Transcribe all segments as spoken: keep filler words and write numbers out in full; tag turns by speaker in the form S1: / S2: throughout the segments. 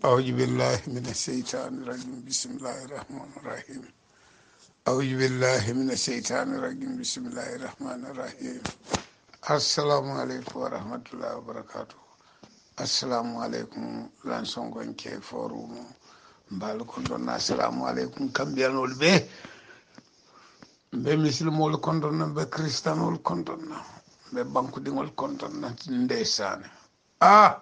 S1: أعوذ بالله من الشيطان الرجيم بسم الله الرحمن الرحيم أعوذ بالله من الشيطان الرجيم بسم الله الرحمن الرحيم السلام عليكم ورحمة الله وبركاته السلام عليكم لان Sonko Nkee forum mbalko don assalamu alaikum kambiyanol be be muslimol kondonna be kristanol kondonna be bankudingol kondonna ndeysane ah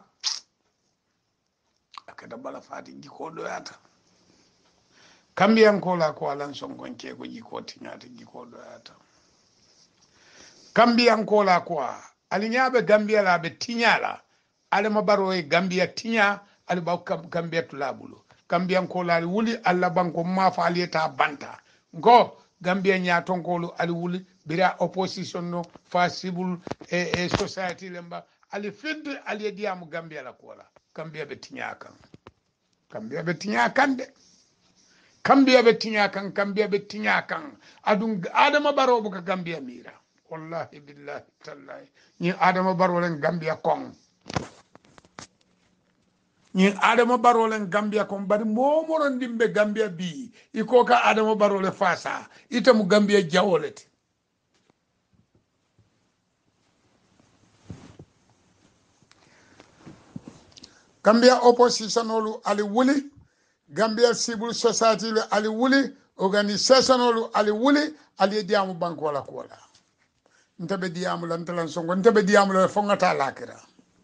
S1: akada bala fati jiko do yata kambiyan ko la ko lan Sonko Nkee ko jiko tinyata jiko do yata kambiyan ko la ko alinyaabe gambia la be tinyala ale mabaro e gambia tinya ale ba gambia tulabulo kambiyan ko la wuli alla banko ma fa aleta banta ngo gambia nya tonkolo ali wuli bira opposition no possible e, e society lemba ali finde ali diamu gambia la ko la gambia be tinya kan gambia be tinya kan de gambia be tinya kan gambia be tinya kan adun adama baro bu gambia mira wallahi billahi tallahi ni adama baro len gambia kon ni adama baro len gambia kon bari momoro ndimbe gambia bi iko ka adama baro le fasa itamu gambia jawolete gambia opposition olu ali wuli gambia civil society le ali wuli organisation olu ali wuli ali diamu banko la kola ntabe diamu lan talan Sonko ntabe diamu la fongata lakira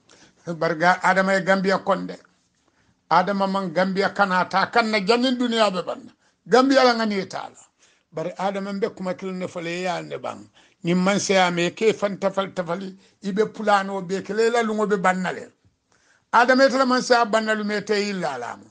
S1: barga adama e gambia konde adama man gambia kanata kanna jannin duniya be ban gambia la ngani taala bari adama mbe kuma kilne fale ya ne ban ni man se ame ke fan tafal tafali ibe pulano be kele la lungo be bannale adama etala man se bannalu me te illa lama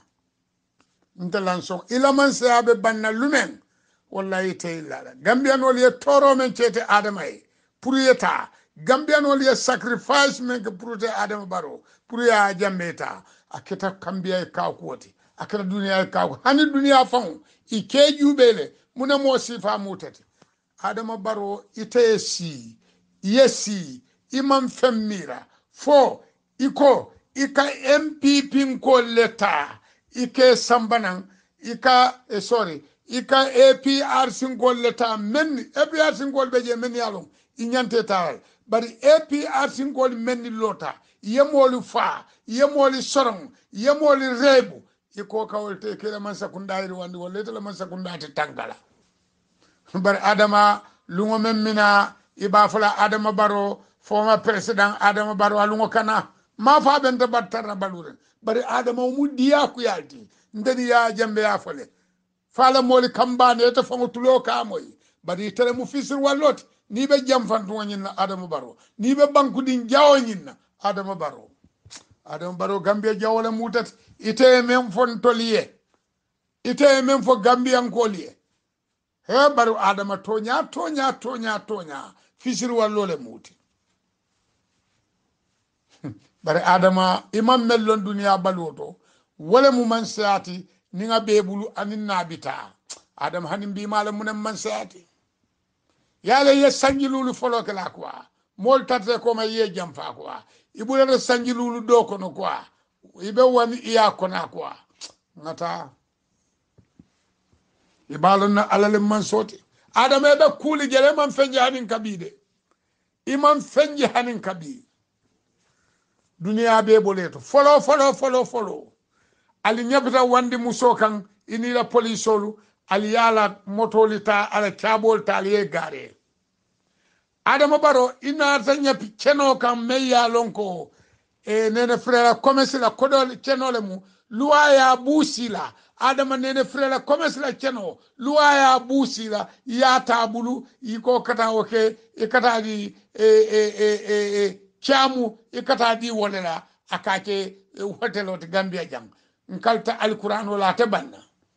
S1: ntalan son ila man se abe bannalu men wallahi te illa la gambia no le toro men cete adama e pour yeta gambia no le sacrifice men que pour te adama baro pour ya jambeta aketa kambia e ka koti aketa dunia e ka hani dunia fon ike jubele muna mo sifa mutete adama baro ite si yesi imam femmira fo iko ika M P P ko leta ike sambanan ika eh, sorry ika A P R singol leta men A P R singol beje men yalom inyante tawal bari A P R singol men lota yemoli fa yemoli sorong yemoli rebu iko kawolte kele man sakunda iri wandi wolle man sakunda te tangala bar adama lungo memmina ibafala adama baro former president adama baro alungo kana ma fa benta battara baluren bari adama mu diya ku yalti ndeni ya jambe ya fole fala moli kambane to fango tulo ka moy bari tere mu fisir wallot ni be jam fantu nyinna adama baro ni be banku din jawo nyinna adama baro adama baro gambia jawole mutat ite men fon toliye ite men fo gambian koliye he baro adama tonya tonya tonya tonya fisir wallole muti bare adama imam mellon duniya baloto wala mu man saati ni nga bebulu anin nabita adam hanim bi mala mun man saati yale ye sanjilulu folo kala quoi mol tatre ko ma ye jam fa quoi ibule sanjilulu do ko no quoi ibe wani iya ko na quoi ngata ibalon na alale man soti adam e be kuli jele man fenji hanin kabide imam fenji hanin kabide dunia be boleto follow follow follow follow ali nyabta wandi musokan ini la polisolu ali yala motolita ala cabol taliye gare adama baro ina tanya cheno kam meya lonko e nene frère commerce la kodol cheno le mu luaya busila adama nene frère commerce la cheno luaya busila ya tabulu iko kata oke e kata di e e e e, e chamu ikata di wolela akake hotelo de Gambia jam nkalta alquran wala tabanna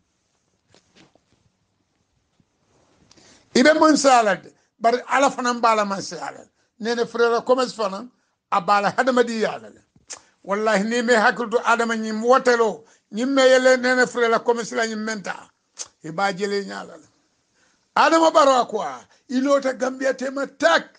S1: ibe mon salad bar ala fanan bala man salad nene frère commerce fanan abala hadamadi yala wallahi ni me hakultu adama nyim wotelo nyim me yele nene frère commerce la nyim menta iba jele nyala adama baro akwa ilota Gambia tema tak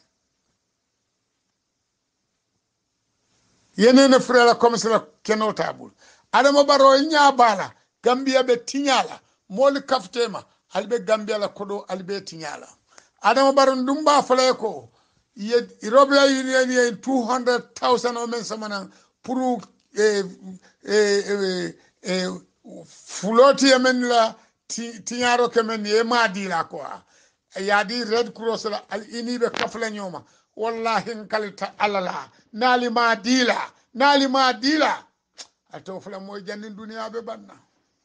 S1: yenene frère comme c'est la keno table adama baro nya bala gambia be tinyala mol kaftema albe gambia la kodo albe tinyala adama baro ndumba fale ko ye European Union ye two hundred thousand o men samana pour e e e fuloti men la tinyaro kemen e madi la quoi yadi red cross la al inibe kafla nyoma wallahi nkalita alala nali madila nali madila ato fula moy jannin duniya be banna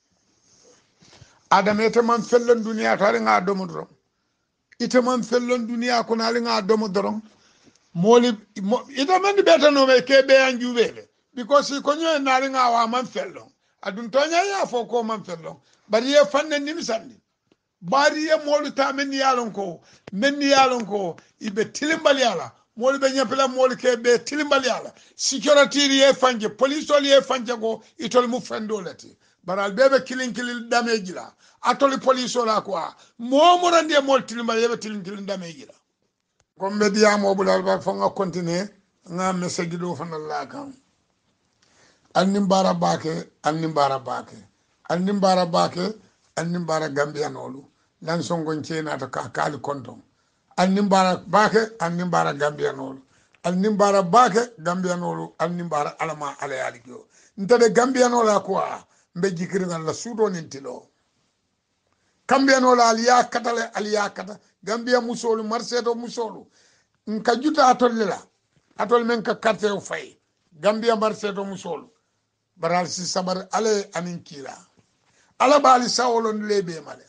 S1: adam ete man fellon duniya to ali nga domo doron ite man fellon duniya ko ali nga domo doron moli ite man beta no me ke be anjubele because ko nyo na ali nga wa man fellon adun to nya ya fo ko man fellon bari ye fanne nim sandi bari ye molu ta men yalon ko men yalon ko ibe tilimbali ala molu be nyapela molu ke be tilimbali ala security ye fanje police ye fanje go itol mu fendolati baral bebe killing killing damage la atoli police la quoi mo mo rande mol tilimbali ye be killing killing damage la ko media mo bulal ba fo nga continuer nga message do fan la kan anni mbara bake anni mbara bake anni mbara bake anni mbara gambia nolu lan Sonko Nkee na ta ka kali konton anni mbara bake anni mbara gambia nolu anni mbara bake gambia nolu anni mbara alama ala yaligyo ntade gambia nola kwa mbe jikiri la sudo nintilo gambia nola aliya katale aliya kata gambia musolu marseto musolu nka juta atolela atol men ka carte fay gambia marseto musolu baral si sabar ale anin kila ala bali sawolo lebe male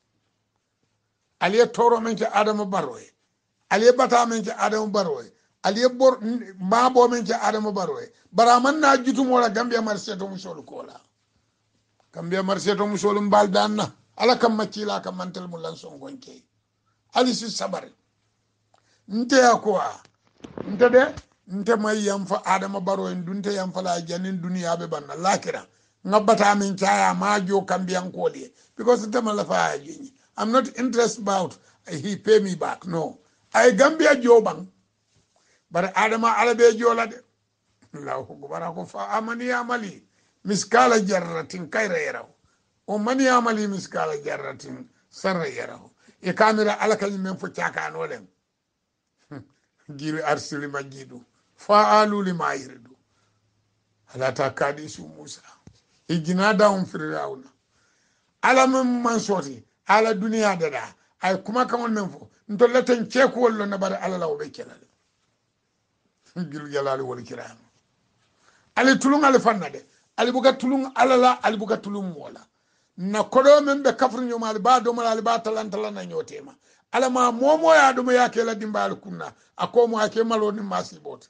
S1: aliye toro men ke adamu baroye aliye bata men ke adamu baroye aliye bor mabo men ke adamu baroye baraman na jutu mola gambia marseto musolu kola gambia marseto musolu mbal danna ala kam makila kam mantel mulan Sonko Nkee ali si sabar nte yakwa nte de nte may yamfa adama baroye dunte yamfa la janin duniya be banna lakira ngabata min chaya majo kambiyan kodi because nte malafa ajini I'm not interested about uh, he pay me back. No. I Gambia Jobang. But Adama Alabe Jola de La Barakofa Amani Amali. Miskala Jarratin Kairero. O Mani Amali Miskala Jarratin Sarayero. A camera Alakalim for Chaka and Olem. Gil Arsili Majidu. Fa Aluli Mairidu. Alata Kadisu Musa. Iginada um Firauna. Alam Mansoti. Ala dunia dada ay kuma kamon men fo ndo laten ceeko wollo na bar ala law be kelale gil jalali wol kiram ali tulung ali fannade ali buga tulung ala la ali buga tulung mola na kodo men be kafru nyoma ali ba do mala ali ba talantala na nyotema ala ma momo ya do ya kela dimbal kunna akomo ake malo ni masibot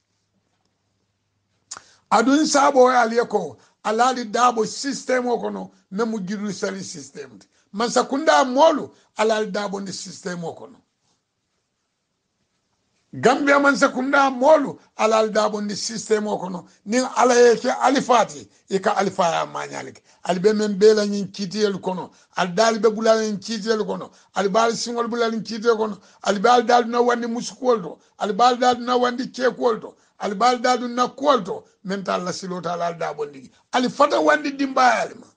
S1: adun sabo ali ko alali dabo system okono memu gidu sali system Mansakunda molu alal dabo ni system okono Gambia mansakunda molu alal dabo ni system okono ni ala yeke alifati ika alifa ya manyalik albe membela nyin kitiyel kono al dalbe bulal nyin kitiyel kono al bal singol bulal nyin kitiyel kono al bal dal na wandi musukoldo al bal dal na wandi kekoldo al bal dal na koldo mental la silota alal dabo ndi alifata wandi dimbayal ma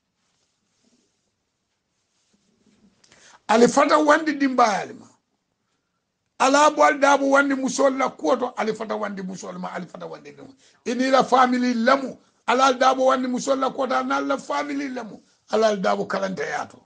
S1: alifata wandi dimbayal ma ala bol dabu wandi musol la koto alifata wandi musol ma alifata wandi dum ini la family lamu ala dabu wandi musol la koto na la family lamu ala dabu kalanta yato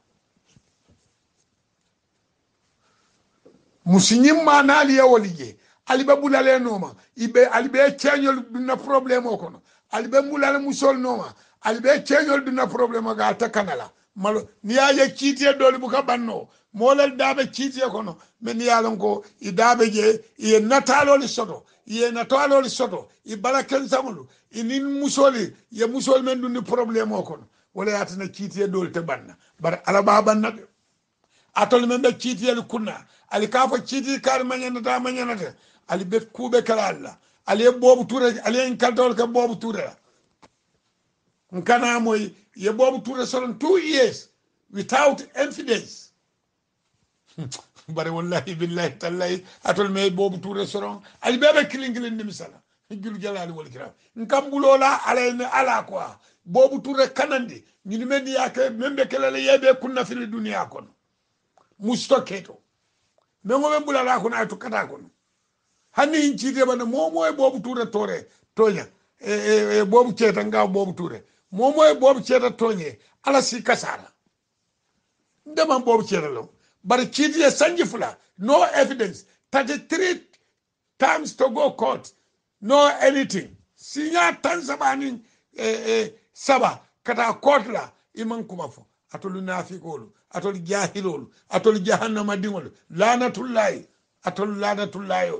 S1: musinyim ma na ali yawlige alibe bulale noma ibe alibe chenyol na problem okono alibe bulale musol noma alibe chenyol na problem ga ta kanala malo ni aye kiti doli buka banno molal dabe kiti kono men yalon ko i dabe je i natalo li soto i natalo li soto i balaken samulu inin musoli ye musol men dun problem o kono wala yatana kiti doli te banna bar ala ba banna atol men be kiti el kunna ali kafa kiti kar manyana da manyana te ali be kube kala alla ali bobu toure ali en kaldol ka bobu toure nkana moy ye bobu toure solon two years without evidence bare wallahi billahi tallahi atol me bobu toure solon ali bebe kilingilin ni misala jul jalali wal kiram nkambulola ala ala quoi bobu ture kanandi ñini men yake membe kelale yebe kunna fil dunya kono mustoketo mengo be bulala kono ay to kata kono hanni hincide bana momo e bobu ture tore tonya e e, e bobu ceta nga bobu ture momo e bobu ceta tonye ala si kasara ndema bobu ceta lo bari citi e sanji fula no evidence thirty-three times to go court no anything sinya tan sabani e e saba kata court la iman kuma fo atolu nafikolu atolu jahilolu atolu jahannama dingolu lanatullahi atolu lanatullahi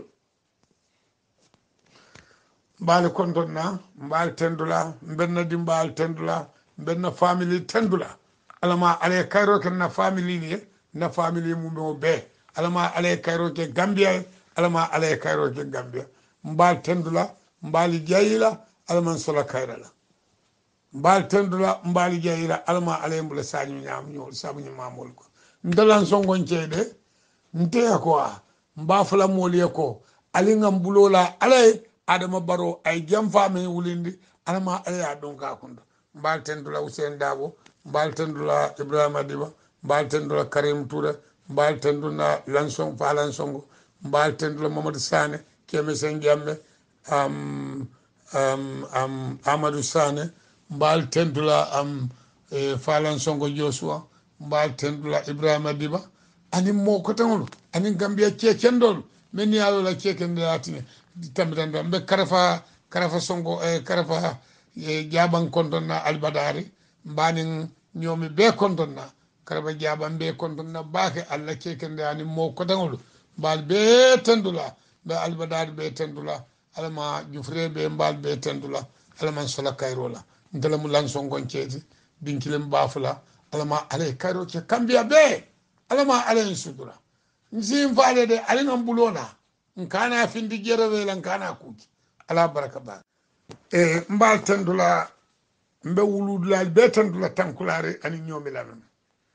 S1: mbal kontonna mbal tendula benna dimbal tendula benna family tendula alama ale kayro ken na family ni na family mum be alama ale kayro ke gambia alama ale kayro ke gambia mbal tendula mbali jayila alman sola kayrala mbal tendula mbali jayila alama ale mbula sañu ñam ñol sabu ñu mamol ko ndalan songon cede nte ko mba fala moliye ko ali ngam bulola alay adama baro ay jam fami wulindi alama aya don ka kundo mbal tendula Hussein Dabo mbal tendula Ibrahima Diba mbal tendula Karim Touré mbal tendula Lansong Falan Songo mbal tendula Mamadou Sane Keme Sen Jamme am um, um, Amadou Sane mbal tendula am e Falan Songo Joshua mbal tendula Ibrahima Diba ani mo ko tangol ani Gambia cekendol men yalo la cekende atine tambitanda mbe karafa karafa Songo e karafa e jaban kontonna albadari mbani ñomi be kontonna karafa jaban be kontonna baake alla cekende ani mo ko tangol mbal be tendula be albadari be tendula alama jufre be mbal be tendula alama sola kayrola ndala mu lan songon ceti dinkilem bafula alama ale kayro ke kambia be alama ale sudura nzim faale de ale ngam bulona nkana findi jerewe lan kana kuki ala baraka ba e mbal tendula mbe wuludula be tendula tankulare ani ñomi lanon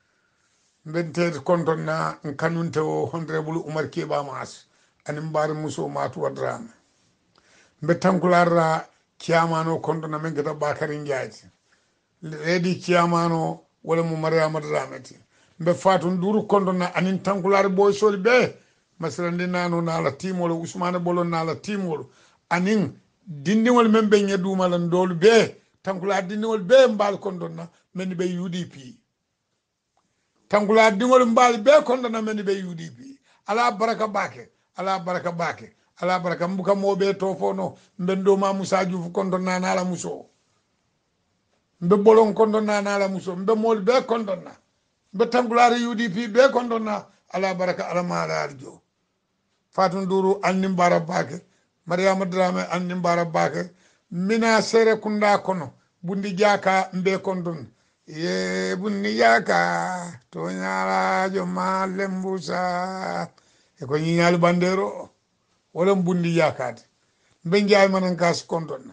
S1: mbente kontonna nkanunte o honorable Umar Keba Mas ani mbar muso matu wadrame mbe tankulara kiamano kontonna men gata Bakari Njaati redi kiamano wala mu Mariama Dramati mbe fatu nduru kontonna anin tankulare boy soli be masalandi nano nala timolo Usmane Bolo nala timolo anin dindiwol men be nyeduma lan dolu be tankulare dindiwol be mbal kontonna men be U D P tangula dingol mbal be kontonna men be U D P ala baraka bake ala baraka bake ala baraka mbuka mobe to fono mbendo ma Musa Diouf kontonna nala muso mbe bolon kontonna nala muso mbe mol be kontonna mbe tangulare U D P be kontonna ala baraka ala mala arjo fatun duru annim bara bake Mariama Drame annim bara bake mina sere kunda kono bundi jaka mbe kontonna ye bunni jaka to nyala jo malembusa e ko nyal bandero wala bundi jakati mbe njaay manan kas kontonna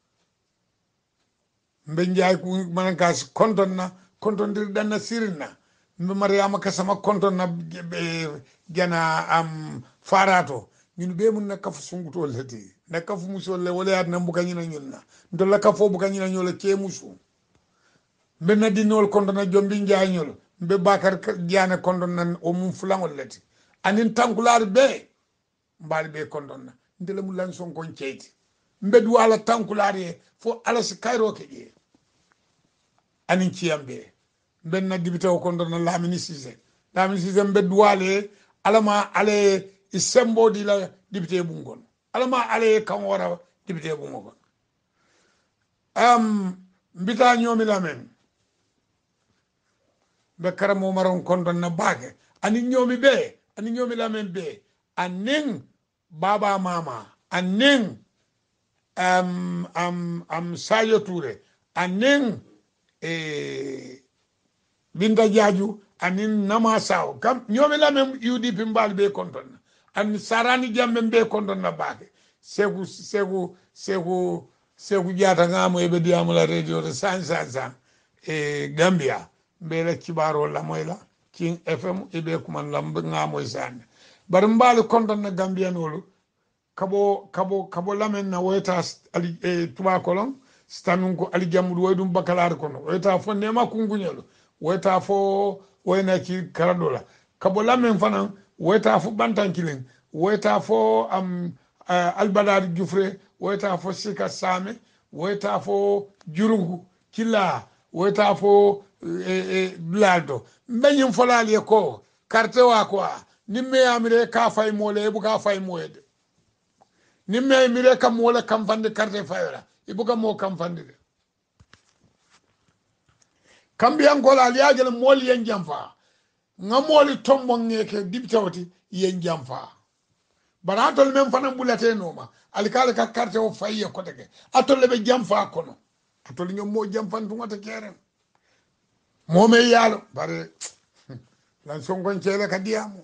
S1: mbe njaay ku manan kas kontonna kontondir danna sirina mbe Mariama kasama kontonna be gena am farato ñun be mun na kafu sunguto leti na kafu muso le wala at na mbuka ñina ñunna ndo la kafo buka ñina ñola ke musu mbe na dinol kontonna jombi njaay ñol mbe Bakar Diane kontonna o mum fulangol leti anin tankular be mbal be kontonna ndele mu lan Sonko ceyti mbe du ala tankular ye fo ala si kayro ke je anin ciyambe mbe na dibita o kontonna Lamini Cissé Lamini Cissé mbe du ale alama ale isembo di la dibite bungon alama ale kan wara dibite bungon am mbita ñomi la men be karamo maron kontonna baake ani ñomi be ani ñomi la men be anen baba mama anen am am am Sadio Touré anen e Binta Jaaju anin nama saw kam ñomi la men U D P mbal be kontonna an sarani jambe be kontonna baake segu segu segu segu jata ngamo e be diamu la radio de san san san e Gambia be la kibaro la moyla King F M e be kuman lam ngamo san bar mbal kontonna Gambia nolu kabo kabo kabo lamen na weta ali e tuba kolon stanunko ali jamudu waydum bakalar kono wayta fo nema kungunyelo wayta fo wayna ki karadola kabola men fanan wayta fo bantankilen wayta fo am uh, albadar jufre wayta fo sika same wayta fo jurungu kila wayta fo e e blado mbenyim folali ko carte wa ko nimme amire ka fay mole bu ka fay moyede nimme amire kam wala kam fande carte fayra ibuga mo kam fande de kambiyan ko la liajel mol yen jamfa ngamoli tombo ngeke dibtawti yen jamfa baratol men fanan bulate noma alikala ka carte o fayye ko tege atol be jamfa kono atol ñom mo jamfan tungata kere mome yalo bare lan songon cele ka diamu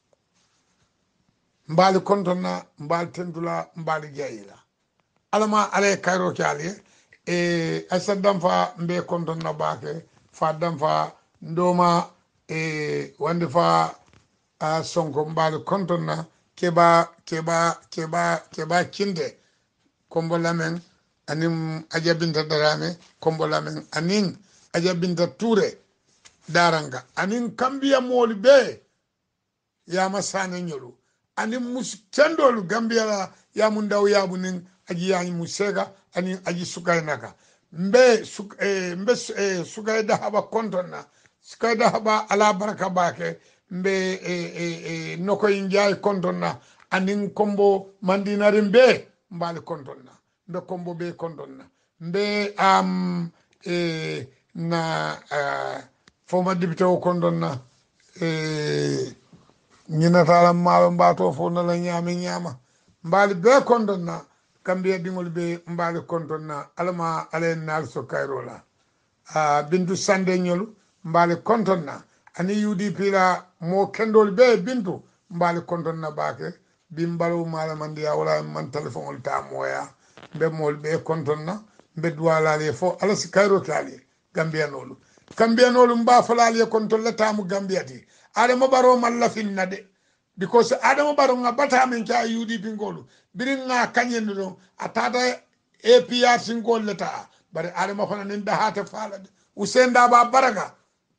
S1: mbali kontona mbali tendula mbali jeyila alama ale kayro kyali e asadam fa mbe kontona bake fa dam fa ndoma e wande fa a sonko mbali kontona keba keba keba keba kinde kombo lamen anim ajabinta darame kombo lamen anin ajabinta toure daranga anin kambia moli be ya masane nyolu anin mus kendolu gambia la ya mundaw yabu nin aji yani musega anin aji sukay naka mbe suk eh, mbe eh, sukay da haba kontona sukay da haba ala baraka bake mbe eh, eh, eh, noko injay kontona anin kombo mandinari mbe mbali kontona mbe kombo be kontona mbe am eh, na uh, former député o kondonna e ñinatala maalo mbato fo na la ñaami ñaama mbaali be kondonna kambiya dingol be mbaali kondonna alama ale naal so kayro la a bintu sande ñolu mbaali kondonna ani U D P la mo kendol be bintu mbaali kondonna baake bi mbalu mala mandiya wala man téléphone ta moya be mol be kondonna be duwala le fo ala si kayro tali gambia nolu gambia nolu mba falali kon to latamu gambia ti adama baro malla finna de because adama baro nga bata men cha U D P ngolu birin nga kanyen do atata A P R singol leta bare adama fana nin da hata fala de usenda ba baraka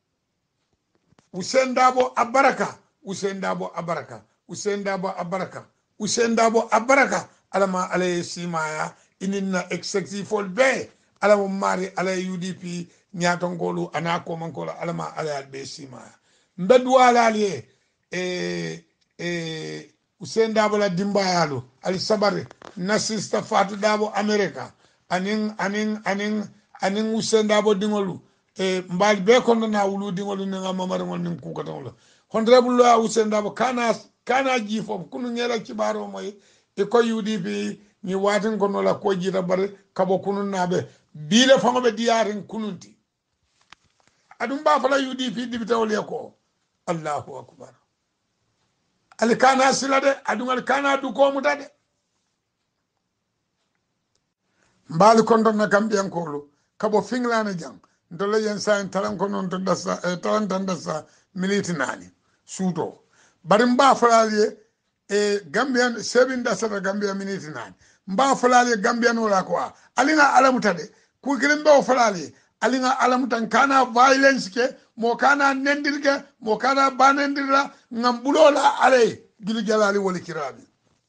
S1: usenda bo abaraka usenda bo abaraka usenda bo abaraka usenda bo abaraka alama alay simaya inina executive be alama mari alay U D P nyato ngolu anako mankolo alama alay be simaya mbedwa lalie e e usenda bo la dimbayalu ali sabare na sister fatu dabo america anin anin anin anin usenda bo dingolu e mbal be kondo na wulu dingolu ni nga mamar ngol nin ku ko tawlo honorable lo usenda bo kana kana ji fo kunu ngela kibaro moy e ko U D P ni watin kono la ko jita bare kabo kunun nabe bile fango be diarin kununti adum ba fala U D P dibite wole ko Allahu akbar al kana silade adum al kana du ko mutade mbali kondo na kambian kolo kabo finglana jang ndole yen sa talan kono to dasa e talan tan dasa militi nani suto bari mba fala e gambian sebin dasa gambia militi nani mba falale gambian wala ko alinga alamutade ku kilimbe o falale alinga alamutan kana violence ke mo kana nendirke mo kana banendira ngambulola ale gili jalali woli kirabi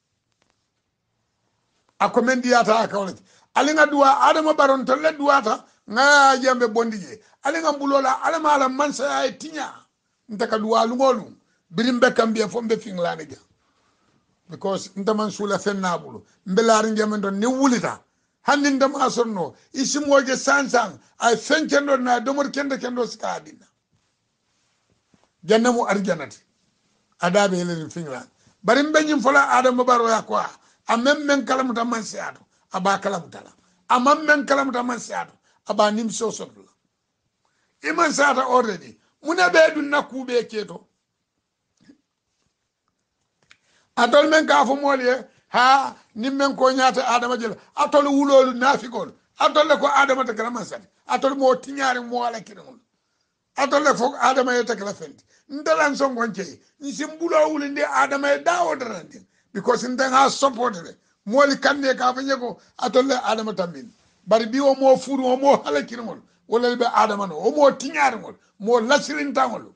S1: akomendi ata akawlati alinga duwa adama baron to le duwata nga jambe bondije alinga mbulola alama ala mansa ay tinya ntaka duwa lungolu birimbe kambia fombe finglane ja because ndaman sula fennabulu mbelari ngemendo ni wulita handi ndama sonno isimoje sansan ay fenkendo na domor kende kendo skadina jannamu arjanati adabe helen fingla bari mbenyim fola adama baro yakwa amem men kalamuta mansiato aba kalamutala amam men kalamuta mansiato aba nim sosotla iman sata already muna bedu nakube keto atol men ka fo moliye ha nimmen ko nyaata adama jela atol wulolu nafikol atol ko adama ta kala masati atol mo tiñaari mo wala kirol atol fo adama yeta kala fenti ndalan son gonje ni simbulo wulinde adama e dawo darande because ndanga support de moli kande ka fa nyego atol adama tambin bari bi o mo furu o mo halakirmol wala be adama no o mo tiñarngol mo lasirintangol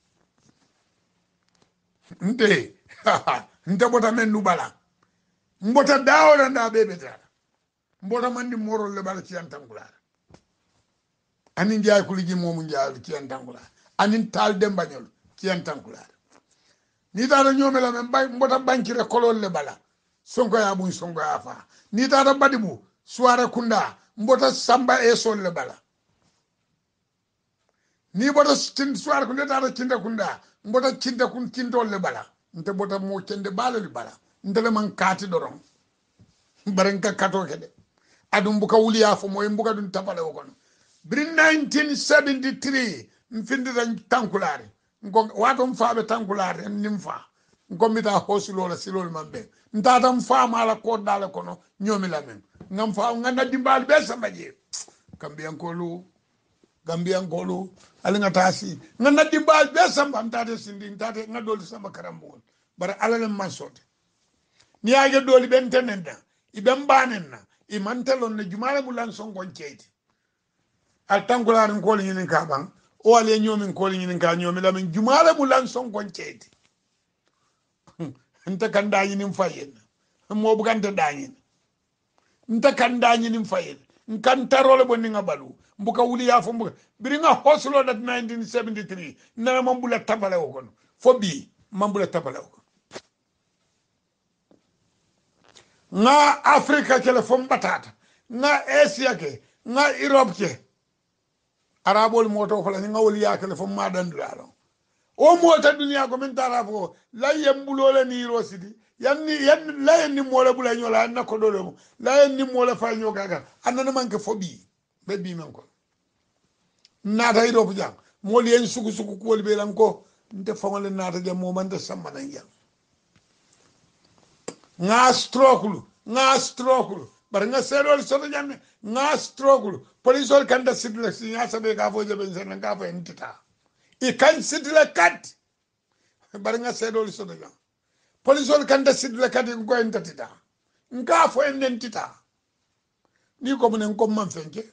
S1: nte nte bota men nu bala mbota dawla nda bebe tara mbota mandi morol le bala ci antangulara anin jaay kuliji momu jaay ci antangulara anin tal dembañol ci antangulara ni tata ñomela men bay mbota bankire kolol le bala sonko ya buñ sonko ya fa ni tata badibu suara kunda mbota samba e sol le bala ni bota tin suara kunda tata cinda kunda mbota cinda kun cintol le bala nte bota mo cende bala le bala ndele man kati doron barenka kato kede adum buka wuliya fo moy mbuka dun tapale wokono brin nineteen seventy-three mfindira tankulare ngo wato mfaabe tankulare nimfa ngo mita hosulo la silol mambe ntata mfa mala ko dale kono nyomi la men ngam fa ngana dimbal be sambaje kambiyan kolu gambiyan kolu alinga tasi ngana dimbal be samba ntata sindi ntata ngadol samba karambo bara alale mansote ni age doli ben tenenda ibem banenna i mantelon ne jumala bulan sonko ceyti al tankulare ko li ngin ka bang o ale nyomi ko li ngin ka nyomi la men jumala bulan sonko ceyti nta kan dañi nim fayen mo bu gante dañi nta kan dañi nim fayen kan tarole bonni nga balu mbuka wuli ya fo mbuka biri nga hoslo dat nineteen seventy-three na mambula tabale o kono fo bi mambula tabale o nga afrika kele fo batata nga asia ke nga europe ke arabol moto fala nga wuli ya kele fo madandulalo o mota duniya ko min tara fo la yembulole ni rosidi yanni yan la yanni mola bula nyola na ko dolo la yanni mola fa nyoga anana manke fobi be bi man ko nata ido fu jang mol yen suku suku ko be lan ko nte fangole nata jam mo man de samana yam nga strokulu nga strokulu bar nga serol soto jam nga strokulu polisol kanda sidla si nya sabe ka fo jabe sen nga fa entita i kan sidla kat bar nga sedol soto jam polisol kanda sidla kat ko entita nga fo entita ni ko mun ko man fenke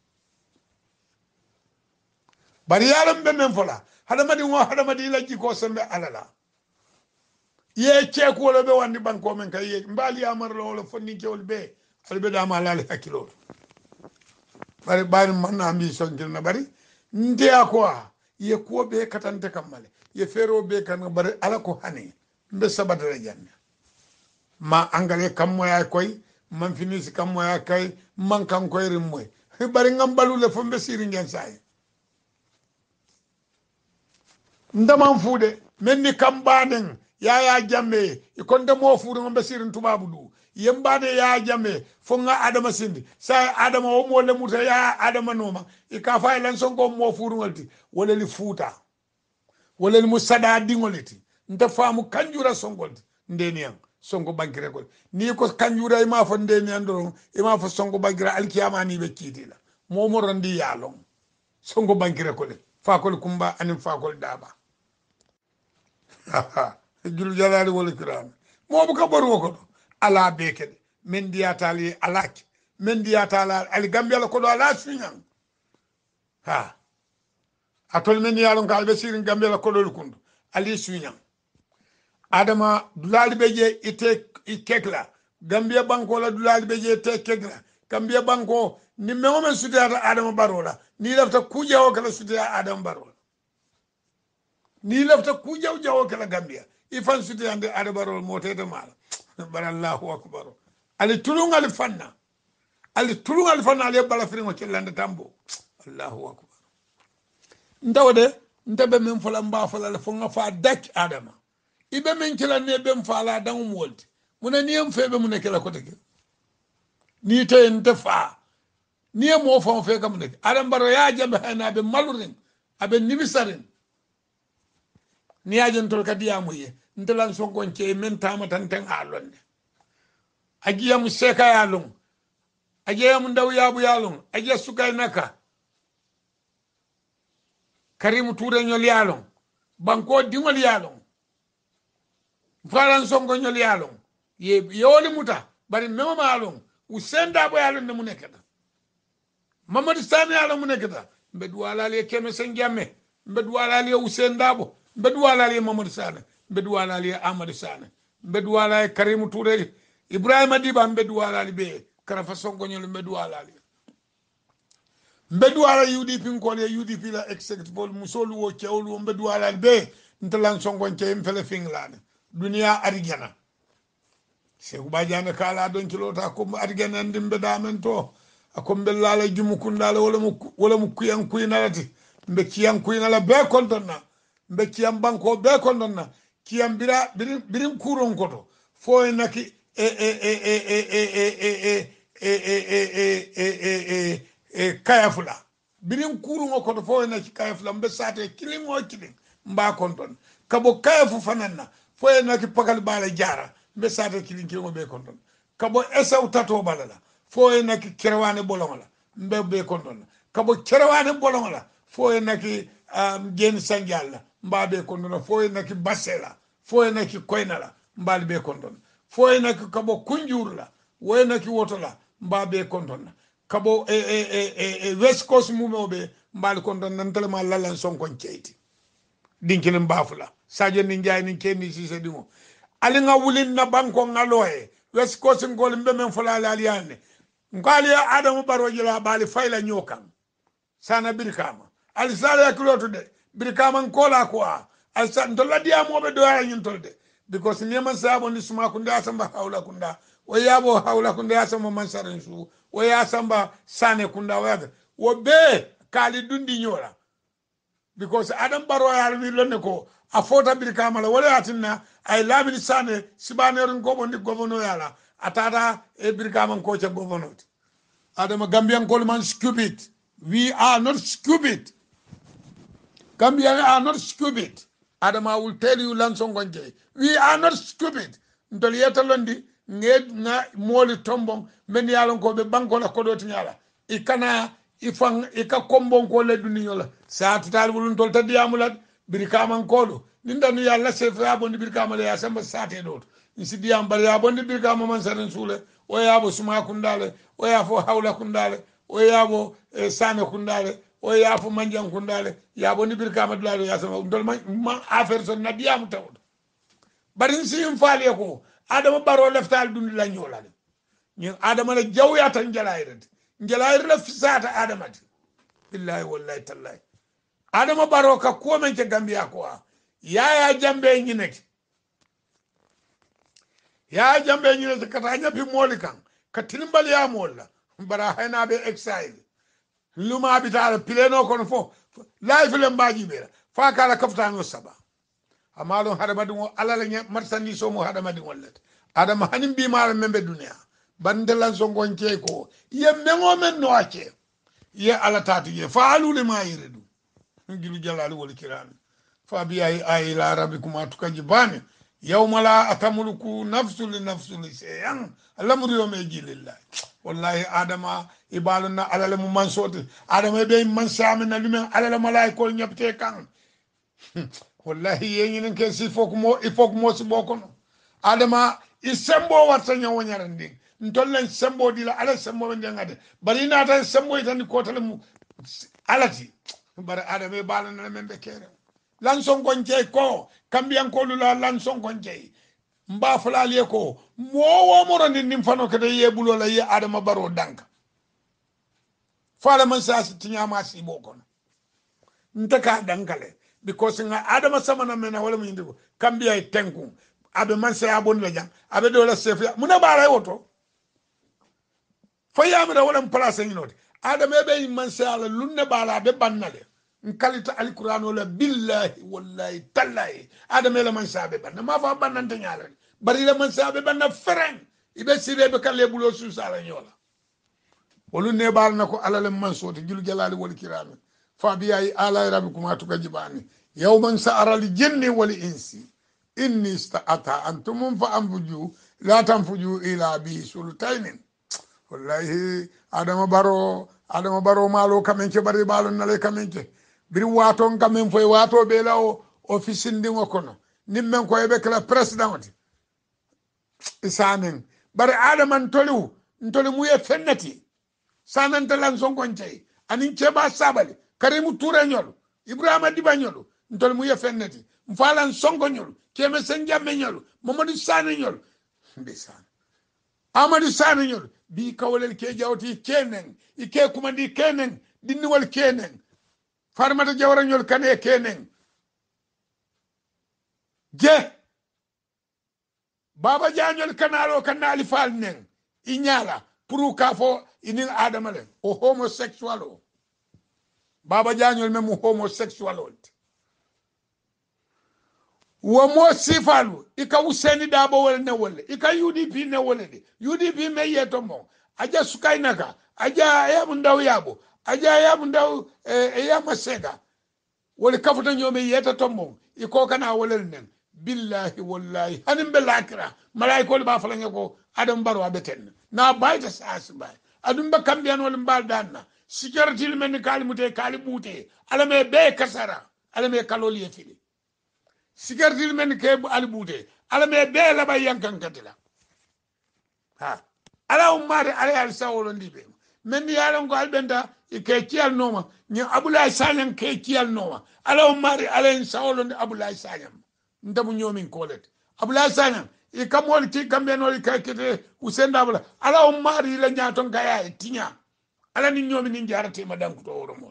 S1: bari yaram be men fola hadamadi ngo hadamadi la jiko sembe alala ye ceeku wala be wandi banko men kay ye mbali amar lo wala fonni kewol be albe dama lali hakilo bari bari man na ambi son na bari nde akwa ye ko be katante kamale ye fero be kan bari ala ko hani mbe sabadara janne ma angale kam moya koy man finisi kam moya kay man kan koy rim moy bari ngam balu le fombe siri ngen say ndaman fuude menni kambanen yaya jamme ikonde mo fuude ngombe sirin tubabu du yembade ya jamme fonga adama sindi sa adama o mo lemuta ya adama noma ika fay lan sonko mo fuude ngolti wala li fuuta wala li musada dingoliti nta famu kanjura songolti ndeniyan sonko bankire ko ni ko kanjura e ma fo ndeniyan do e ma fo sonko bankire alkiyama ni be kidila mo mo randi yalon sonko bankire ko le fa ko kumba anim fa ko daba jul jalali wala kiram mo bu ka boru ko ala beke men diatali alak men diatala al gambia ko do ala suñan ha atol men yalon ka be sirin gambia ko do kundu ali suñan adama dulali beje ite ikekla gambia banko la dulali beje te kekla gambia banko ni memo men sudata adama barola ni lafta kujawo kala sudata adama barola ni lafta kujaw jawo kala gambia ifan sudata ande adama barola motede mala barallahu akbar ali tulungal fanna ali tulungal fanna ali bala firingo cellande tambo allahu akbar ndawde ndabe men fola mba fola la fonga fa dak adama ibe men kila ne bem fala dangum wolti muna niyam febe muna kila ko tege ni te nte fa ni mo fa fe kam ne adam baro ya jambe hana be malurin abe nibisarin ni ajen tol kadiya muye ntelan songon ce men tama tan tan alonde agiyam seka yalon agiyam ndaw yabu yalon agiya sukay naka karimu toure nyol yalon banko dingol yalon falan songo nyol yalon ye yoli muta bari mema malon usenda bo yalon ne munekata Mamadou Sane ala mu nekata mbe duwala le keme sen jamme mbe duwala le Ousseyn Dabo mbe duwala le Mamadou Sane mbe duwala le Amadou Sane mbe duwala le Karim Touré Ibrahima Diba mbe duwala le be Karafa Sonko nyol mbe duwala le mbe duwala U D P ko le U D P la executive musolu wo cewlu mbe duwala le be ntalan Sonko nche mfele finglane dunia arigana Seku Badiane kala don kilota ko arigana ndimbe damento akombe lala jumu kundala wala mu wala mu kuyan kuyinalati mbe kiyan kuyinala be kontonna mbe kiyan banko be kontonna kiyan bira birin birin kuron koto fo naki e e e e e e e e e e e e kayafula birin kurun koto fo naki kayafula mbe sate kilingo kilin mba konton kabo kayafu fananna fo naki pakal bala jara mbe sate kilin kilingo be konton kabo esa utato balala fo naki kerwane bolongola mbe be kondon kabo kerwane bolongola fo naki um, gen sanjala mba be kondon fo naki basela fo naki koinala mba be kondon fo naki kabo kunjurla wo naki wotola mba be kondon kabo e e e e, e West Coast mumobe mba kondon nan telema lalan Sonko ncheiti dinkini mbafula saje ni njay ni keni sise dimo ali nga wulin na banko ngaloe West Coast ngol mbe men fula la aliane ngali Adamu Barrow jila bali fayla nyokan sana birkama al sala kiloto de birkama nkola kwa al sa ndola dia mobe do ya nyintolde because niema sabo ni suma kunda asamba hawla kunda o yabo hawla kunda asamba mansarin su o ya asamba sane kunda waga wo be kali dundi nyora because Adam Barrow ya wi lonne ko a fota birkama la wala atinna ay labini sane sibaner ngobo ndi govono yala atata e birkama ko cha govono Adama Gambian Coleman stupid. We are not stupid. Gambian are not stupid. Adama will tell you Lansong Gwanje. We are not stupid. Ntoli yeta londi nged na moli tombong meni yalon ko be banko la kodoti nyala. Ikana ifang ika kombong ko le duniola. Sa tutal bulun tol tadi amulat birikama nkolo. Ninda nu yalla sefa abondi birikama le yasamba sate dot. Nsi diam bari abondi birikama man sanen sule. O yabo suma kundale. O yafo hawla kundale o yabo e sane kundale o yafo manjang kundale yabo ni birkama dulale yasama ndol ma affaire son nadiyam tawdo bari sim faale ko Adama Barrow leftal dun la nyolale ni Adama la jawya tan jalayrede jalayre la fisata Adama billahi wallahi tallahi Adama Barrow ka ko men ci Gambia ko yaaya jambe ñi nek yaaya jambe ñi nek kata ñapi moli kan ka tilimbal ya molla bara hayna be exile luma bitala pileno kono fo life le mbaji be fa kala kaftano saba amalo hadama dum ala la marsandi so mo hadama dum wallet adama hanim bi mara membe dunya bandelan so gonce ko ye mengo men no ace ye ala tatu ye fa alu le ma yiredu ngilu jalal wal kiram fa bi ay ay la rabbikum atukajiban yawma la atamluku nafsu li nafsu li shay'an alamru yawma jilillah wallahi adama ibaluna alale mu mansoti adama be man samina lumen alale malaiko nyapte kan wallahi yenyin ke si fok mo il faut mo si bokono adama isembo warta nyawo nyarandi ntollen sembo dila ala sembo be ngade bari na tan sembo tan ko tan mu alati bar adama balana membe kere lan son gonje ko kambiyan ko lula lan son gonje mba fulali ko mo wo mo randi nim fano kede yebulo la ye Adama Barrow danka fala man sa tinya ma si bokon ntaka dankale because nga Adama samana mena wala mu indigo kambiya tenku abe man sa abon la jang abe do la chef muna bara woto fayama da wala place nginoti Adama be man sa la lunne bala be bannale nkalita alquran wala billahi wallahi tallahi Adama la man sa be banna ma fa bannante nyaala bari la man sa be banna fereng ibe sire be kalle bulo su sala nyola wolu ne bal nako alale man soti jul jalali wal kiram fa bi ay ala rabbikum atukajibani yawman sa'ara li jinni wal insi inni ista'ata antum fa anfuju la tanfuju ila bi sultainin wallahi Adama Barrow Adama Barrow malo kamenche bari balo nale kamenche biri wato kamen foy wato be law office ndingo kono nimmen ko ebe kala president isanen bari Adama ntolu ntolu muye fennati sanante lan Sonko ncey anin ceba sabali karimu ture nyol ibrahima diba nyol ntol mu yefenneti mfalan Sonko nyol keme senjamme nyol mamadou sane nyol ndesan amadou sane nyol bi kawlel ke jawti kenen ike kumandi kenen dinniwal kenen farmata jawra nyol kane kenen je baba jañol kanalo kanali fal nen inyala pour ka fo inin adama le o homosexual o baba jañol même homosexual o wo mo sifalu ika useni dabo wala ne wala ika U D P ne wala de U D P me yeto mo aja sukainaka aja ya mundaw yabo aja ya mundaw e ya masega wala kafuta nyome yeta tombo iko kana wala nen billahi wallahi hanim be lakira malaikol ba fala ngako adam baro abeten na bayta sas bay adum ba kambian wala mbal danna security men kalimute kalibute alame be kasara alame kaloli yefili security men ke alibute alame be la bay yankan katila ha ala ummare ala al sawolo ndibe men yalon ko albenda ke kial noma ni abulay sanyan ke kial noma ala ummare ala en sawolo ndi abulay sanyan ndamu nyomin kolet abulay sanyan e kamol ti kambenol ka kete usenda abula ala ummare la nyaton kaya tinya ala ni nyomi ni jarate madan ko to woro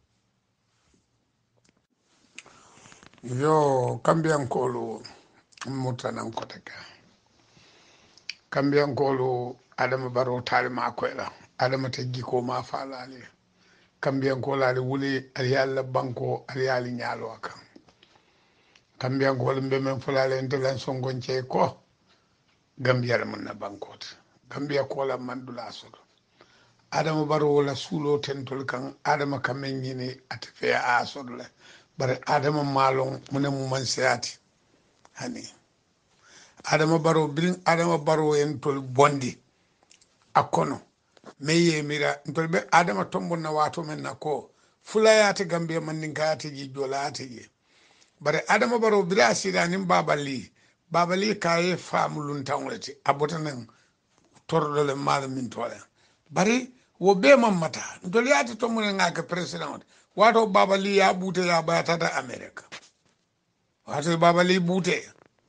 S1: yo kambian kolo mutanan kotaka kambian kolo adama baro talima koyla adama teggi ko ma falale kambian kolo ali wuli ali yalla banko ali yali nyalo akan kambian kolo mbe men fulale ndelan songonce ko gambia mun na bankot gambia ko la mandula sodo adama baro wala sulo tentol kan adama kamen nyini atfe a sodo le bare adama malon mune mu man seati hani adama baro birin adama baro en tol bondi akono meye mira tol be adama tombo na wato men nako fulayate gambia man ninkati ji jolate ji bare adama baro bira sida nim babali babali kaye famulun tawlete abotanen tordole mal min tole bare wo be mamata tol yate tombo ngaka president wato babali ya bute ya bata da America wato babali bute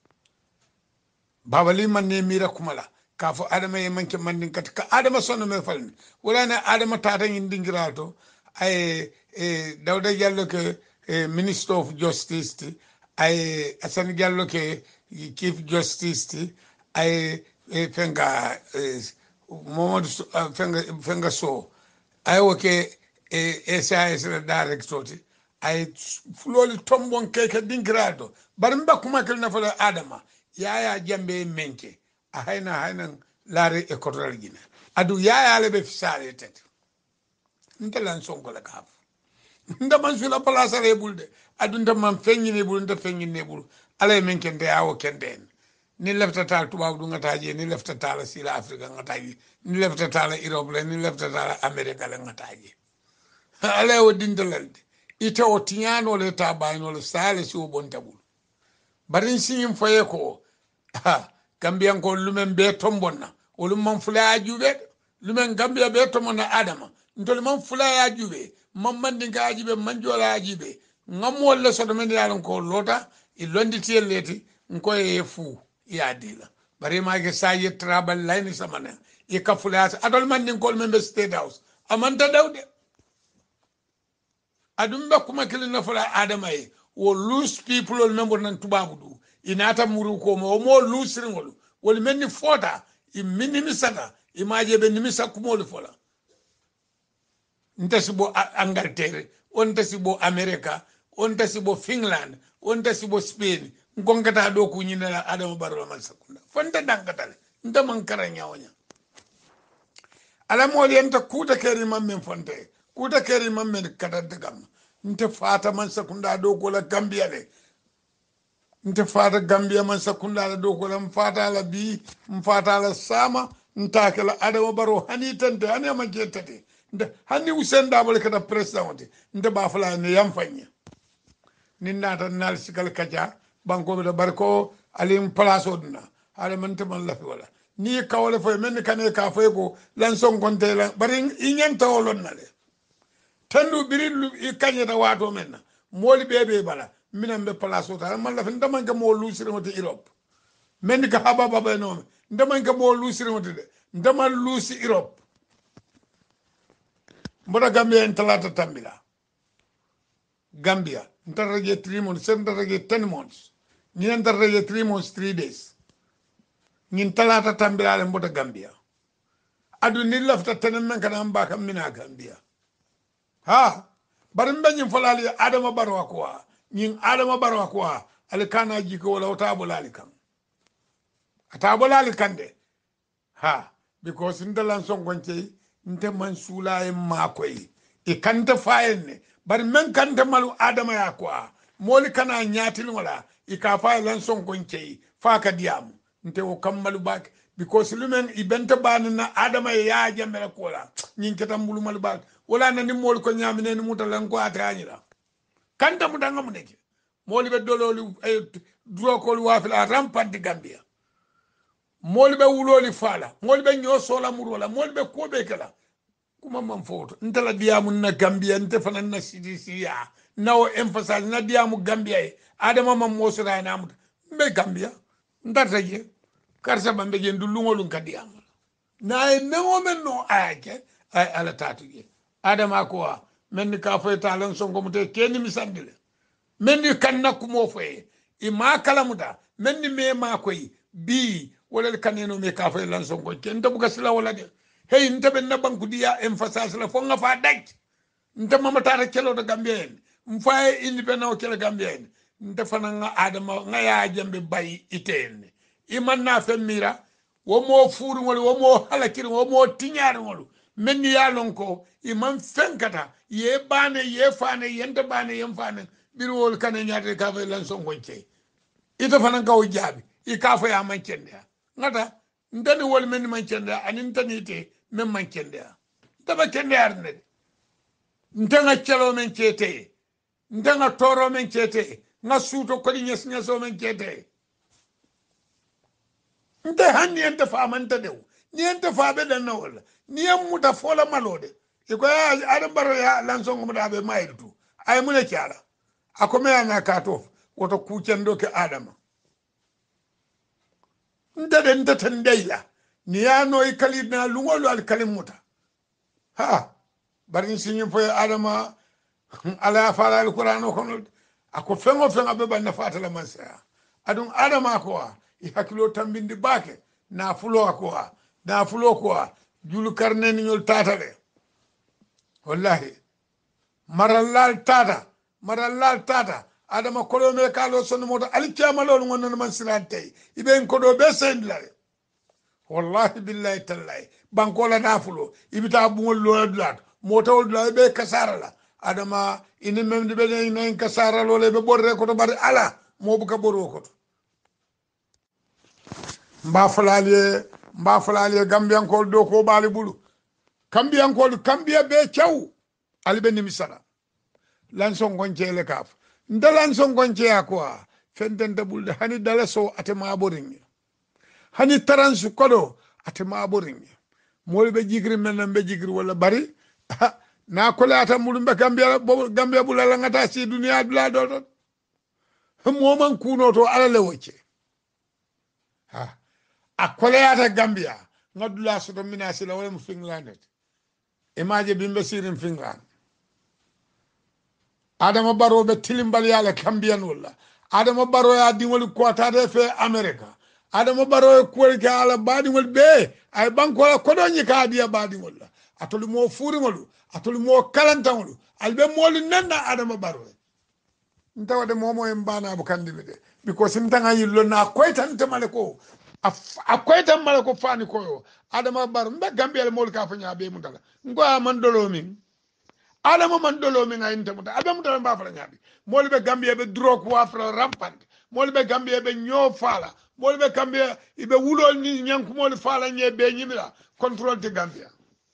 S1: babali man ne mira kumala kafo adama ye manke mandin kat ka adama sonno me falni wala na adama tata yin dingirato ay e dawda jallo ke minister of justice ay asan jallo ke chief justice ay fenga momod fenga fenga so ay woke e S A S la director ay floli tombon keke dingrado bar mba kuma kel na fala adama yaya jambe menke a hayna haynan lare e kotoral gina adu yaya le be fisale tet ntelan Sonko la kaf ndaman sula place re bulde adu ndam fenni ne bul nda fenni ne bul ala menke nde yawo kenden ni lefta tal tubaw du ngataje ni lefta tal sila afrika ngataje ni lefta tal europe ni lefta tal america la ngataje ala o dindalalde ite o tiñano le ta bayno le sale si o bon tabul barin sin foye ko ha gambian ko lumen be tombonna o lumman fula ajube lumen gambia be tombonna adama ntol man fula ajube man mandi ngajibe man jola ajibe ngam wala so do men yalon ko lota i londi tieleti nko e fu ya dila bari ma ke saye trabal line samana e ka fula adol man din ko men be state house amanta dawde adumba kuma kili na fala adama ye wo loose people ol member nan tubabu du inata muru ko mo mo loose ringol wol menni fota i minimi sata imaje be nimisa kumol fola ntasibo Angleterre on tasibo America on tasibo Finland on tasibo Spain ngongata do ku nyina adama barwa man sakunda fonta dangatale ndama karanya wonya ala mo yenta kuta keri mammen fonte kuta keri mammen kadante gam nte fata man sakunda do ko la Gambia le nte fata Gambia man sakunda la do ko la mfata la bi mfata la sama ntake la adama baro hani tante hani ma jetate nde hani usenda bole kada president nte ba fala ne yamfanya ninata nal sikal kaja banko be barko alim place odna ala man te man la fi wala ni kawle fo men kane ka fo ko lan son konte la bari inyen tawolon nale tandu birilu i kanyeta wato menna moli bebe bala minan be place ota man la fin daman ka mo lusire moti Europe men ka haba baba no ndaman ka mo lusire moti de ndaman lusi Europe mbota Gambia en talata tambila Gambia ntarage three months sem ntarage ten months ni ntarage three months three days ni talata tambila le mbota Gambia adu ni lafta tenen men kana mbaka mina Gambia ha bari mbenyi folali Adama Barrow kwa nyin Adama Barrow kwa alikana jiko wala utabulali kan atabulali kande ha because ndalan songonche nte mansula e makoy e kante fayenne bari men kante malu Adama ya kwa moli kana nyatil wala e ka fay lan songonche fa ka diam nte o kammalu bak because lumen ibenta banna Adama ya jamela kola nyin ketam bulu malu bak wala na ni mol ko nyamine ni mutalan ko atanyira kanta mutanga muneke moli be dololi e dro ko wafila rampante Gambia moli be wuloli fala moli be nyosola murola moli be kobe kala kuma man foto ntala diamu na Gambia nte fana na sidisiya nawo emphasize na diamu Gambia e Adama mam mosira na mut be Gambia ndata je karsa bambe je ndulungolun kadiamu na e newo men no ayake ay ala tatuge Adama ko men ka fay talan Sonko mute keni misandile men ni kanna kumo fay e ma kala muta men ni me ma koy bi wala kaneno me ka fay lan Sonko ken to buga sila wala de hey nta ben na banku dia emphasize la fo nga fa daj nta mama tara kelo do Gambien mfaye independent o kelo Gambien nta fana nga Adama nga ya jambe bay iten e man na fe mira wo mo furu wala wo mo halakiri wo mo tinyar wala men ni yalon ko imam fenkata ye bane ye fane yente bane yem fane birwol kane nyaade ka fa lan songonche ita fanan ka o jaabi i ka fa ya man kende ngata ndani wol men man kende anin tanite men man kende daba kende arne ndanga chelo men kete ndanga toro men kete nga suto ko nyes nyeso men kete nte hanni ente fa man tadew ni ente fa be dan wala ni muta fola malode iko ya Adama Barrow ya lan Sonko muta be maydu ay mune kiala akome yana kato woto kucendo ke Adama ndade ndata ndeyla ni yano e kalidna lungolo al kalimuta ha bari sinyi fo Adama ala fala al Qur'an ko ako fengo fenga be banna fatala mansa adun Adama ko i hakilo tambindi bake na fulo ko na fulo ko julu karne ni ñol tata de wallahi marallal tata marallal tata Adama kolome kalo sonu moto alikiyama lolu ngono man silante ibe ko do be sendlare wallahi billahi tallahi bankola nafulo ibita bungol lo dlat moto dlat be kasara la Adama ini mem di be ne kasara lo le be borre ko to bari ala mo bu ka boro ko mba falale mba falale Gambian ko do ko bali bulu Gambian ko Gambia be chaw ali be nimisala lan son gonche le kaf ndalan son gonche akwa fenten dabul hani dala so atema boring hani taransu kodo atema boring mol be jigri men be jigri wala bari na ko lata mulum be Gambia Gambia bulala ngata si dunia bla do do mo man kuno to ala le woche ha akoleyata Gambia ngadula soto minasi la wala mu Finland imaje bimbe sirin Finland Adama Barrow be tilimbal yala Gambian wala Adama Barrow ya dingol ko tade fe America Adama Barrow ko ka ala badingol be ay banko ko do nyi ka dia badingol atolu mo furingol atolu mo kalantangol albe mol nanda Adama Barrow ntawa de momo en bana bu kandibide because ntanga yillo na koytan tamale ko akwai tan mala ko fani koyo Adama Barrow mbe Gambia mol ka fanya be mutala ngo man dolo min Adama man dolo min ay ntamuta abe mutala ba fala nyabi mol be Gambia be drok wa fala rampant mol be Gambia be nyo fala mol be Gambia ibe wulol ni nyanku mol fala nye be nyimira control de Gambia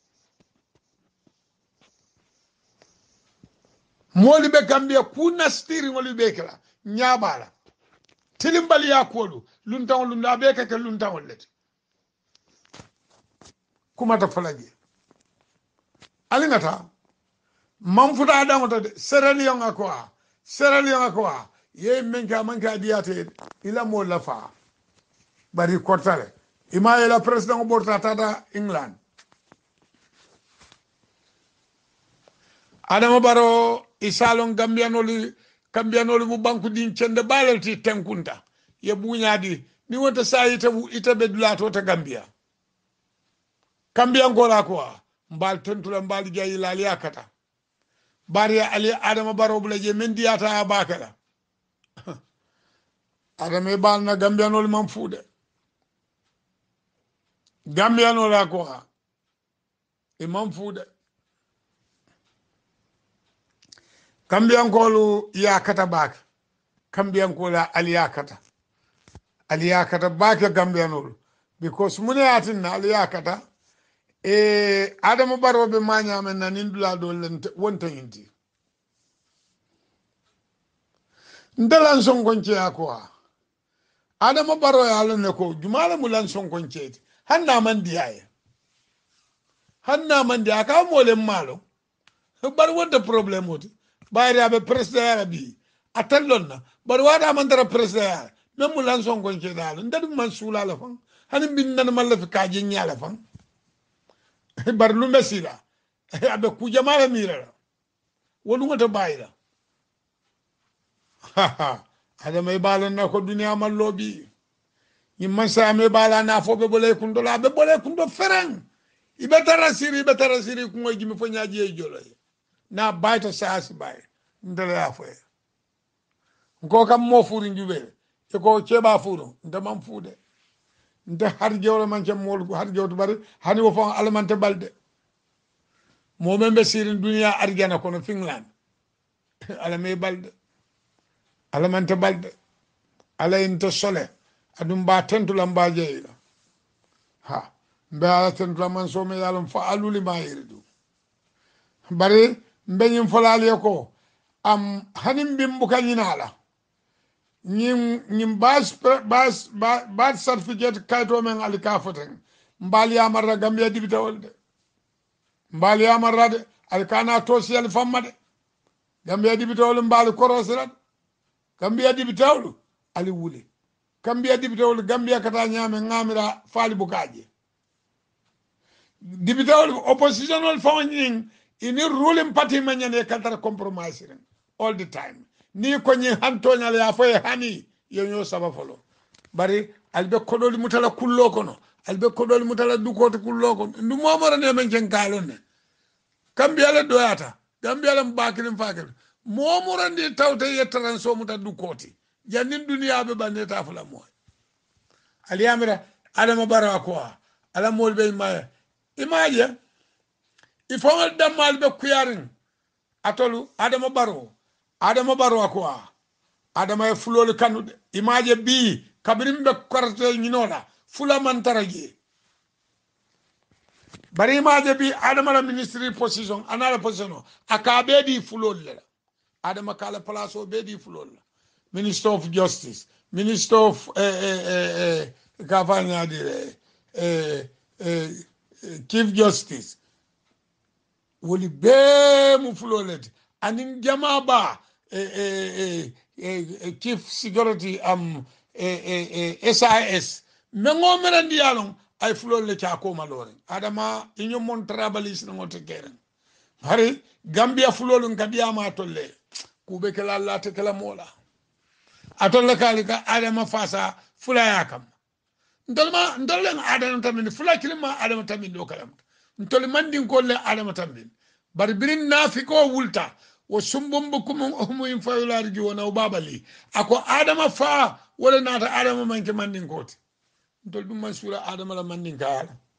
S1: mol be Gambia kuna stiri mol be kala nyabala tilimbali ya kolu luntaw lunda be ka ke luntaw let kumata falaje alingata manfuta adamata de Sierra Leone akwa Sierra Leone akwa ye menka manka diate ila mo lafa bari kortale ima ila president borta tata England adama baro isalon gambianoli gambianoli mu banku din cende balalti tenkunta ye buñadi ni wonta sayita ita be dulato ta gambia gambia ngola ko mbal tentula mbal jayi la yakata bari ali adama baro bula je men diata abakala adama bal na gambianoli man fude gambianola ko e man fude kambiyankolu yakata bak kambiyankola aliyakata aliyakata bake gambiyanolu because mune atinna aliyakata e adama barobe mañamen na nindula do lente wonta yinti ndalan sonkonce akwa adama baro ya lene ko jumala mulan sonkonce hanna man diaye hanna man diya ka mole malo bar wonta problème oti bayri abe president arabi atallonna bar wada man dara president même mulan sonkonce dal ndadu man sula la fan hanim bin nan man la fi kaji nyala fan bar lu mesila abe ku jamaala mira wonu ngata bayira ada may balan na ko dunia man lobi yimman sa me bala na fo be bole kundo la be bole kundo ferang ibe tarasiri ibe tarasiri ko ngoy jimi fo nyaaji e jolo na bayta saasi bay ndele ya fo ko kam mo furi njube e ko ceba furo ndamam fude nde har jewlo man ci mol har jewto bari hani wo fon alamante balde mo membe sirin dunia arjana kono Finland ala me balde alamante balde ala inte sole adum ba tentula mba jeeyla ha mbe ala tentula man so me yalum fa aluli ma yiridu bari mbeñim folali ko am hanim bimbu kanyinala ñim ñim bas bas bas certificate kayto men ali kafoten mbali amarra gambia dibita wolde mbali amarra de al kana to siel famade gambia dibita wol mbali korosirat gambia dibita wol ali wuli gambia dibita wol gambia kata nyame ngamira fali bukaje dibita wol opposition wol fawning ini ruling party manyane kantara compromise all the time ni ko nyi hantoñal ya foye hani yo ñoo saba folo bari albe kodoli mutala kullo kono albe kodoli mutala dukoto kullo kono ndu momoro ne men ken kalon ne kambiala doyata gambiala mbakilim fakel momoro ndi tawte yettaran so muta dukoti jannin duniya be bande ta fula moy ali amira adama bara ko ala molbe ma imaje ifo damal be kuyarin atolu adama baro adama baro akwa adama e fulol kanude imaje bi kabirim be korte nyinola fula man taraje bari imaje bi adama la ministry position anala position akabe di fulol le adama kala place o be di fulol minister of justice minister of eh eh eh gavana dire eh eh chief justice woli be mu fulolete anin jama ba eh, eh, eh, eh, chief security um eh, eh, eh, S I S mengo merandi yalon ay fulole cha ko malore adama inyo mon trabalis no te keren hari gambia fulolun kadiyama tolle kube kala Allah te kala mola atolle kalika adama fasa fula yakam ndolma ndolen adama tamin fula kilima adama tamin do kalam ntoli mandin ko le adama tamin bari birin nafiko wulta wo sumbumbu kum humu in fayulari jona o babali ako adama fa wala nata adama manke mandin koti ntol dum mansura adama la mandin kala